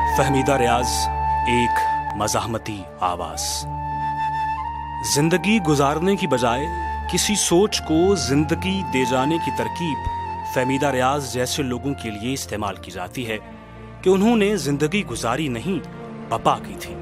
فہمیدہ ریاض ایک مزاحمتی آواز۔ زندگی گزارنے کی بجائے کسی سوچ کو زندگی دے جانے کی ترکیب فہمیدہ ریاض جیسے لوگوں کے لیے استعمال کی جاتی ہے کہ انہوں نے زندگی گزاری نہیں، بپا کی تھی۔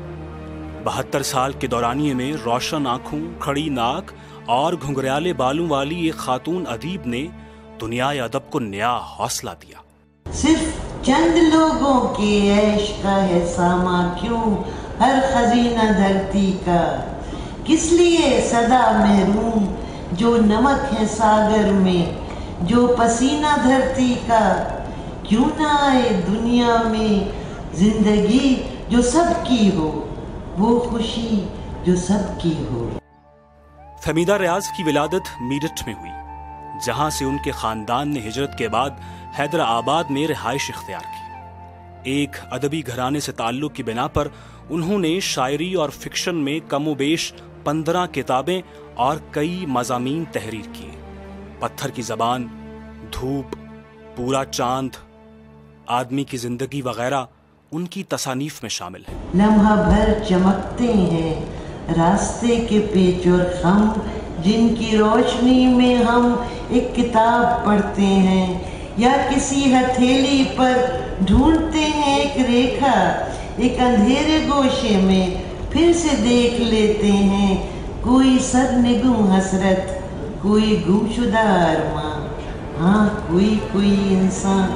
72 سال کے دورانیے میں روشن آنکھوں، کھڑی ناک اور گھنگریالے بالوں والی ایک خاتون ادیب نے دنیا ادب کو نیا حوصلہ دیا۔ صرف چند لوگوں کے عیش کا ہے ساما کیوں ہر خزینہ دھرتی کا، کس لیے صدا محروم جو نمک ہے ساگر میں، جو پسینہ دھرتی کا، کیوں نہ آئے دنیا میں زندگی جو سب کی ہو، وہ خوشی جو سب کی ہو۔ فہمیدہ ریاض کی ولادت میرٹھ میں ہوئی، جہاں سے ان کے خاندان نے ہجرت کے بعد حیدرآباد میں رہائش اختیار کی۔ ایک ادبی گھرانے سے تعلق کی بنا پر انہوں نے شاعری اور فکشن میں کم و بیش 15 کتابیں اور کئی مضامین تحریر کیے۔ پتھر کی زبان، دھوپ، پورا چاند، آدمی کی زندگی وغیرہ ان کی تصانیف میں شامل ہیں۔ لمحہ بھر چمکتے ہیں راستے کے پیچ اور خم، جن کی روشنی میں ہم ایک کتاب پڑھتے ہیں، یا کسی ہتھیلی پر ڈھونڈتے ہیں ایک ریکھا، ایک اندھیرے گوشے میں پھر سے دیکھ لیتے ہیں کوئی سرنگوں حسرت، کوئی گمشدہ ارماں، ہاں کوئی انسان۔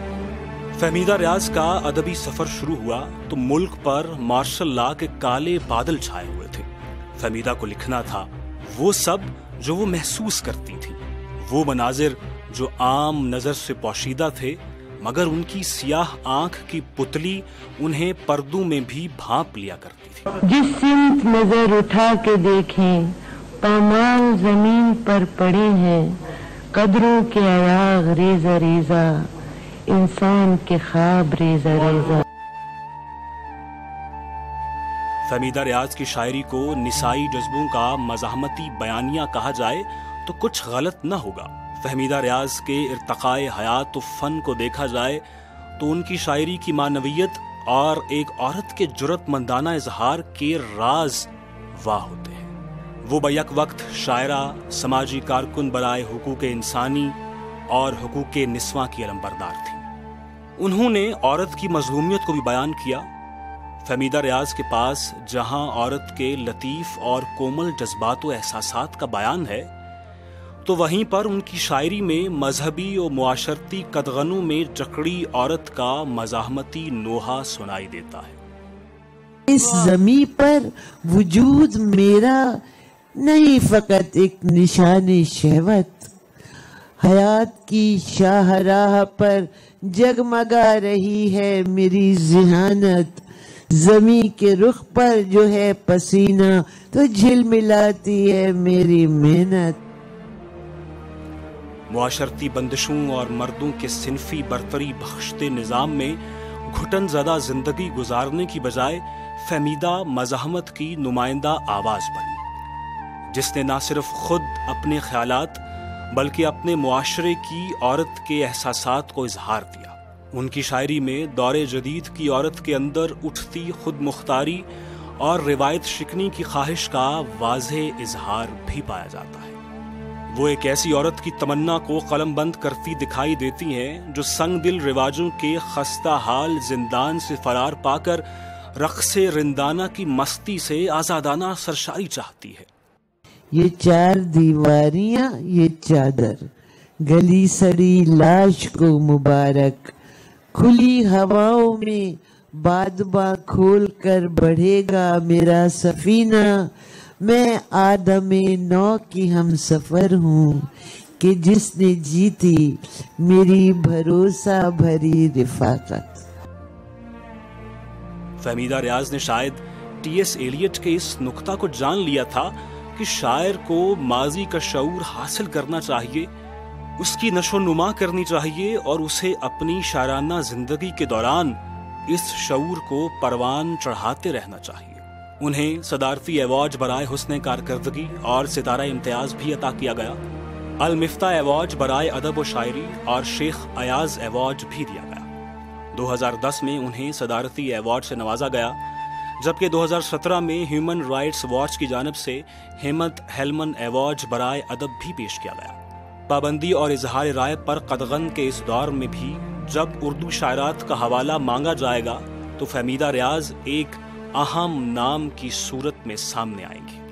فہمیدہ ریاض کا ادبی سفر شروع ہوا تو ملک پر مارشل لا کے کالے بادل چھائے ہوئے تھے۔ فہمیدہ کو لکھنا تھا وہ سب جو وہ محسوس کرتی تھی، وہ مناظر جو عام نظر سے پوشیدہ تھے، مگر ان کی سیاہ آنکھ کی پتلی انہیں پردوں میں بھی بھانپ لیا کرتی تھی۔ جس سمت نظر اٹھا کے دیکھیں پامال زمین پر پڑے ہیں، قدروں کے ایاغ ریزہ ریزہ، انسان کے خواب ریزہ ریزہ۔ فہمیدہ ریاض کی شاعری کو نسائی جذبوں کا مزاحمتی بیانیہ کہا جائے تو کچھ غلط نہ ہوگا۔ فہمیدہ ریاض کے ارتقائے حیات و فن کو دیکھا جائے تو ان کی شاعری کی معنویت اور ایک عورت کے جرأت مندانہ اظہار کے راز واہ ہوتے ہیں۔ وہ بیک وقت شاعرہ، سماجی کارکن برائے حقوق انسانی اور حقوق نسواں کی علمبردار تھیں۔ انہوں نے عورت کی مظلومیت کو بھی بیان کیا۔ فہمیدہ ریاض کے پاس جہاں عورت کے لطیف اور کومل جذبات و احساسات کا بیان ہے، تو وہیں پر ان کی شاعری میں مذہبی و معاشرتی قدغنوں میں جکڑی عورت کا مزاحمتی نوحہ سنائی دیتا ہے۔ اس زمین پر وجود میرا نہیں فقط ایک نشان شہوت، حیات کی شاہراہ پر جگمگا رہی ہے میری ذہانت، زمین کے رخ پر جو ہے پسینہ تو جھلملاتی ہے میری محنت۔ معاشرتی بندشوں اور مردوں کے صنفی برتری بخشتے نظام میں گھٹن زدہ زندگی گزارنے کی بجائے فہمیدہ مزاحمت کی نمائندہ آواز بنی، جس نے نہ صرف خود اپنے خیالات بلکہ اپنے معاشرے کی عورت کے احساسات کو اظہار دیا۔ ان کی شاعری میں دور جدید کی عورت کے اندر اٹھتی خود مختاری اور روایت شکنی کی خواہش کا واضح اظہار بھی پایا جاتا ہے۔ وہ ایک ایسی عورت کی تمنا کو قلم بند کرتی دکھائی دیتی ہیں جو سنگ دل رواجوں کے خستہ حال زندان سے فرار پا کر رقص رندانہ کی مستی سے آزادانہ سرشاری چاہتی ہے۔ یہ چار دیواریاں، یہ چادر، گلی سڑی لاش کو مبارک، کھلی ہواؤں میں بادباں کھول کر بڑھے گا میرا سفینہ، میں آدم نو کی ہم سفر ہوں کہ جس نے جیتی میری بھروسہ بھری رفاقت۔ فہمیدہ ریاض نے شاید ٹی ایس ایلیٹ کے اس نکتہ کو جان لیا تھا کہ شاعر کو ماضی کا شعور حاصل کرنا چاہیے، اس کی نشو و نما کرنی چاہیے اور اسے اپنی شاعرانہ زندگی کے دوران اس شعور کو پروان چڑھاتے رہنا چاہیے۔ انہیں صدارتی ایوارڈ برائے حسن کارکردگی اور ستارہ امتیاز بھی عطا کیا گیا۔ المفتاح ایوارڈ برائے ادب و شاعری اور شیخ ایاز ایوارڈ بھی دیا گیا۔ 2010 میں انہیں صدارتی ایوارڈ سے نوازا گیا، جبکہ 2017 میں ہیومن رائٹس واچ کی جانب سے ہیمنت ہیلمن ایوارڈ برائے ادب بھی پیش کیا گیا۔ پابندی اور اظہار رائے پر قدغن کے اس دور میں بھی جب اردو شاعرات کا حوالہ مانگا جائے گا تو فہمیدہ ریاض ایک اہم نام کی صورت میں سامنے آئیں گی۔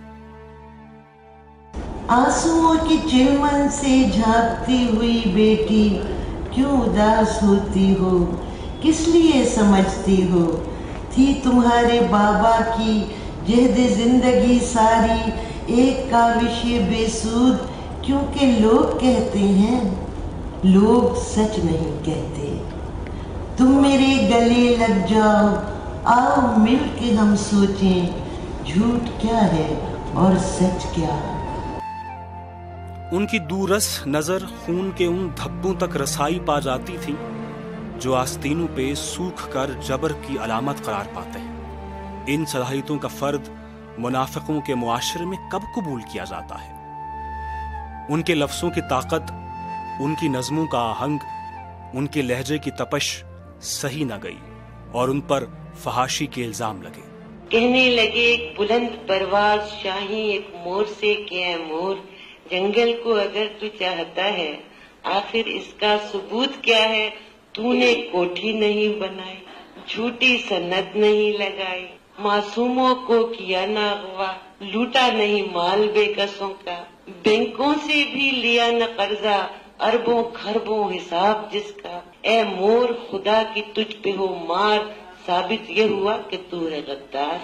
آنسوؤں کی چلمن سے جھانکتی ہوئی بیٹی کیوں اداس ہوتی ہو، کس لیے سمجھتی ہو، تھی تمہارے بابا کی جہد زندگی ساری ایک کاوش بے سود، کیونکہ لوگ کہتے ہیں، لوگ سچ نہیں کہتے۔ تم میرے گلے لگ جاؤ، آؤ مل کے ہم سوچیں، جھوٹ کیا ہے اور سچ کیا۔ ان کی دورس نظر خون کے ان دھبوں تک رسائی پا جاتی تھی جو آستینوں پہ سوکھ کر جبر کی علامت قرار پاتے ہیں۔ ان صلاحیتوں کا فرد منافقوں کے معاشرے میں کب قبول کیا جاتا ہے؟ ان کے لفظوں کی طاقت، ان کی نظموں کا آہنگ، ان کے لہجے کی تپش سہی نہ گئی اور ان پر فحاشی کے الزام لگے۔ کہنے لگے ایک بلند پرواز شاہی ایک مور سے کہ اے مور، جنگل کو اگر تو چاہتا ہے، آخر اس کا ثبوت کیا ہے؟ تو نے کوٹھی نہیں بنائی، جھوٹی سند نہیں لگائی، معصوموں کو کیا نہ اغوا، لوٹا نہیں مال بے کسوں کا، بینکوں سے بھی لیا نہ قرضہ، اربوں خربوں حساب جس کا، اے مور خدا کی تجھ پہ ہو مار، ثابت یہ ہوا کہ تو ہے غدار۔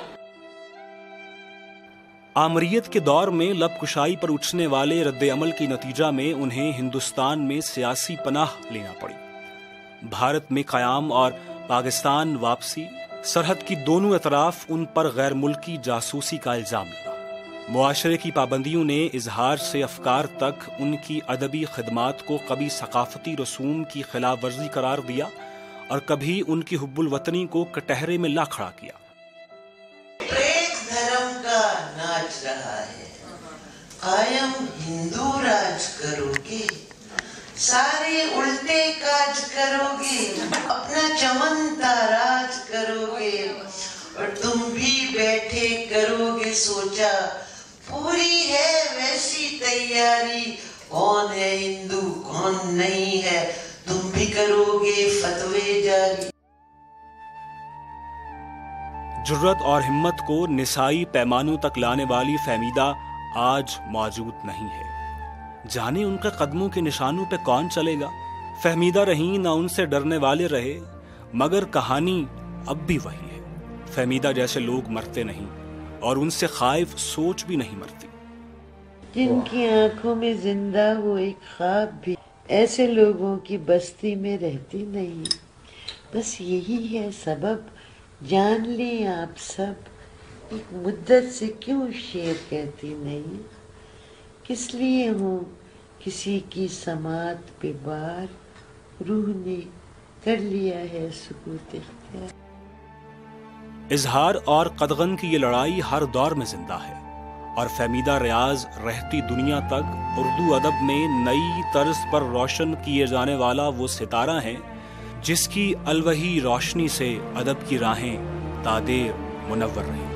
آمریت کے دور میں لب کشائی پر اٹھنے والے رد عمل کی نتیجہ میں انہیں ہندوستان میں سیاسی پناہ لینا پڑی۔ بھارت میں قیام اور پاکستان واپسی، سرحد کی دونوں اطراف ان پر غیر ملکی جاسوسی کا الزام لگا۔ معاشرے کی پابندیوں نے اظہار سے افکار تک ان کی ادبی خدمات کو کبھی ثقافتی رسوم کی خلاف ورزی قرار دیا اور کبھی ان کی حب الوطنی کو کٹہرے میں لا کھڑا کیا۔ ایک دھرم کا ناچ رہا ہے، قائم ہندو راج کرو گے، سارے الٹے کاج کرو گے، اپنا چمن تاراج کرو گے، اور تم بھی بیٹھے کرو گے سوچا، پوری ہے ویسی تیاری، کون ہے ہندو کون نہیں ہے، تم بھی کرو گے فتوے جاری۔ جرت اور ہمت کو نسائی پیمانوں تک لانے والی فہمیدہ آج موجود نہیں ہے۔ جانے ان کے قدموں کے نشانوں پہ کون چلے گا؟ فہمیدہ رہیں نہ ان سے ڈرنے والے رہے، مگر کہانی اب بھی وہی ہے۔ فہمیدہ جیسے لوگ مرتے نہیں اور ان سے خائف سوچ بھی نہیں مرتی۔ جن کی آنکھوں میں زندہ ہو ایک خواب بھی، ایسے لوگوں کی بستی میں رہتی نہیں۔ بس یہی ہے سبب، جان لیں آپ سب، ایک مدت سے کیوں شعر کہتی نہیں، کس لیے ہوں کسی کی سماعت پہ بار، روح نے کر لیا ہے سکوت اختیار۔ اظہار اور قدغن کی یہ لڑائی ہر دور میں زندہ ہے، اور فہمیدہ ریاض رہتی دنیا تک اردو ادب میں نئی طرز پر روشن کیے جانے والا وہ ستارہ ہیں جس کی الوہی روشنی سے ادب کی راہیں تادیر منور رہیں۔